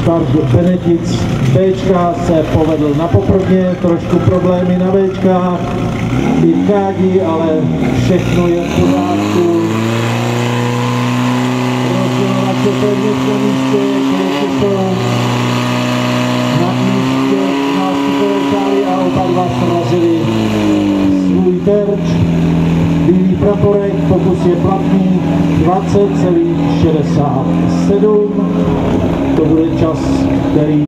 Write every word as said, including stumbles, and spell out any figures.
start Benetic Bčka se povedl na poprvně, trošku problémy na Bčkách, i v Kádi, ale všechno je v pořádku. Rozdělovat se pevně na místě, kluky jsou na místě nástupové kály a oba dva srazili svůj terč. Bílý praporek, pokus je platný, dvacet celá šedesát sedm, to bude čas, který